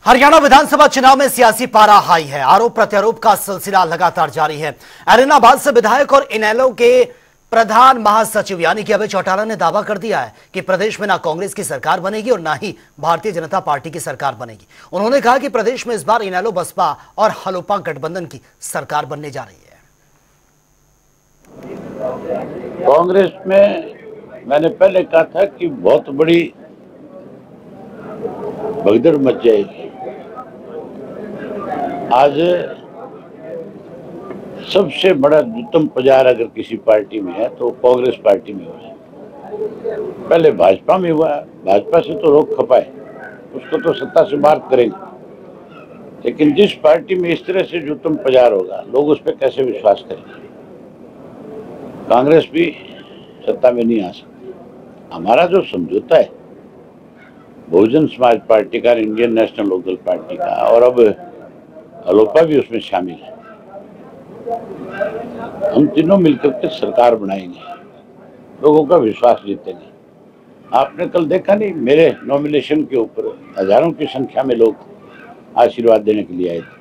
हरियाणा विधानसभा चुनाव में सियासी पारा हाई है। आरोप प्रत्यारोप का सिलसिला लगातार जारी है। एलनाबाद से विधायक और इनेलो के प्रधान महासचिव यानी कि अभय चौटाला ने दावा कर दिया है कि प्रदेश में ना कांग्रेस की सरकार बनेगी और ना ही भारतीय जनता पार्टी की सरकार बनेगी। उन्होंने कहा कि प्रदेश में इस बार इनेलो बसपा और हलोपा गठबंधन की सरकार बनने जा रही है। कांग्रेस में मैंने पहले कहा था कि बहुत बड़ी भगदड़ मच जाएगी। आज सबसे बड़ा उत्तम प्रचार अगर किसी पार्टी में है तो कांग्रेस पार्टी में हुआ है। पहले भाजपा में हुआ, भाजपा से तो रोक खपाए, उसको तो सत्ता से बाहर करेंगे, लेकिन जिस पार्टी में इस तरह से उत्तम प्रचार होगा लोग उस पर कैसे विश्वास करेंगे। कांग्रेस भी सत्ता में नहीं आ सकती। हमारा जो समझौता है बहुजन समाज पार्टी का, इंडियन नेशनल लोकदल पार्टी का और अब अलोपा भी उसमें शामिल है, हम तीनों मिलकर के सरकार बनाएंगे, लोगों का विश्वास जीतेंगे। आपने कल देखा नहीं, मेरे नॉमिनेशन के ऊपर हजारों की संख्या में लोग आशीर्वाद देने के लिए आए थे।